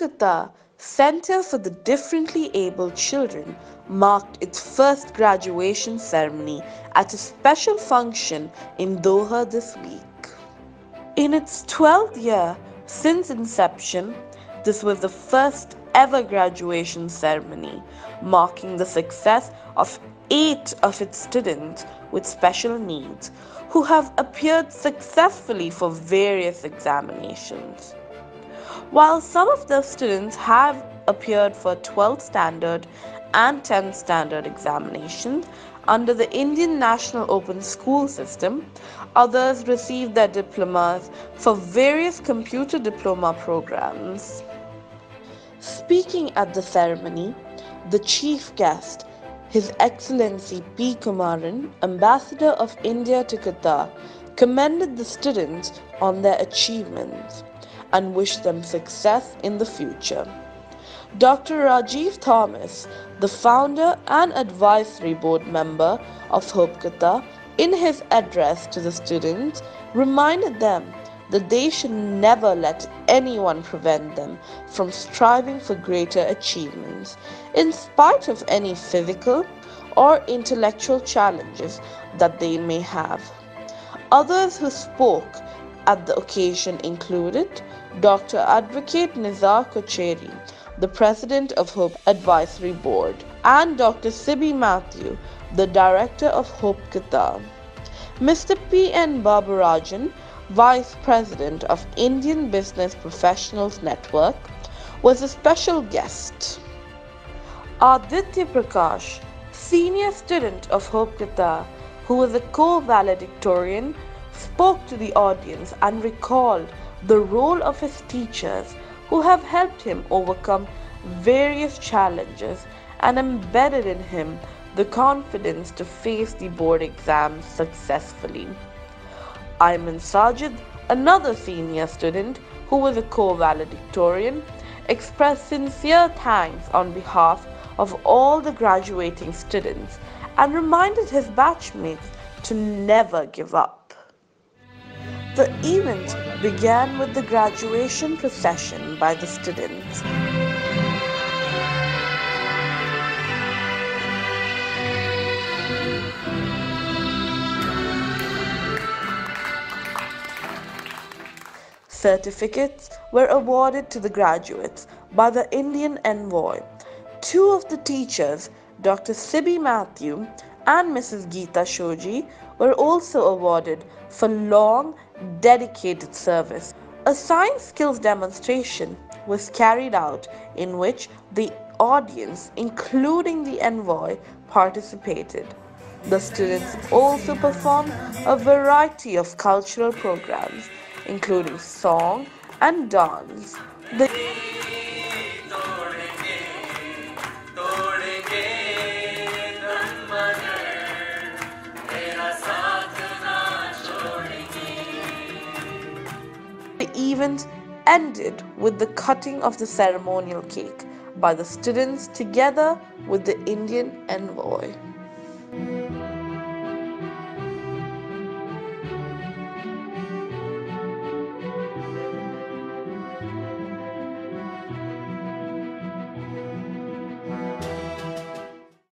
Qatar Center for the Differently Abled Children marked its first graduation ceremony at a special function in Doha this week. In its 12th year since inception, this was the first ever graduation ceremony, marking the success of 8 of its students with special needs who have appeared successfully for various examinations. While some of the students have appeared for 12th standard and 10th standard examinations under the Indian National Open School System, others received their diplomas for various computer diploma programs. Speaking at the ceremony, the chief guest, His Excellency P. Kumaran, Ambassador of India to Qatar, commended the students on their achievements and wished them success in the future. Dr. Rajiv Thomas, the founder and advisory board member of Hope Qatar, in his address to the students, reminded them that they should never let anyone prevent them from striving for greater achievements, in spite of any physical or intellectual challenges that they may have. Others who spoke at the occasion included Dr. Advocate Nizar Kocheri, the President of Hope Advisory Board, and Dr. Sibi Matthew, the Director of Hope Qatar. Mr. P. N. Babarajan, Vice President of Indian Business Professionals Network, was a special guest. Aditya Prakash, senior student of Hope Qatar, who was a co-valedictorian, spoke to the audience and recalled the role of his teachers who have helped him overcome various challenges and embedded in him the confidence to face the board exams successfully. Ayman Sajid, another senior student who was a co-valedictorian, expressed sincere thanks on behalf of all the graduating students and reminded his batchmates to never give up. The event began with the graduation procession by the students. Certificates were awarded to the graduates by the Indian envoy. 2 of the teachers, Dr. Sibi Matthew and Mrs. Geeta Shoji, were also awarded for long, dedicated service. A science skills demonstration was carried out in which the audience, including the envoy, participated. The students also performed a variety of cultural programs, including song and dance. The event ended with the cutting of the ceremonial cake by the students together with the Indian envoy.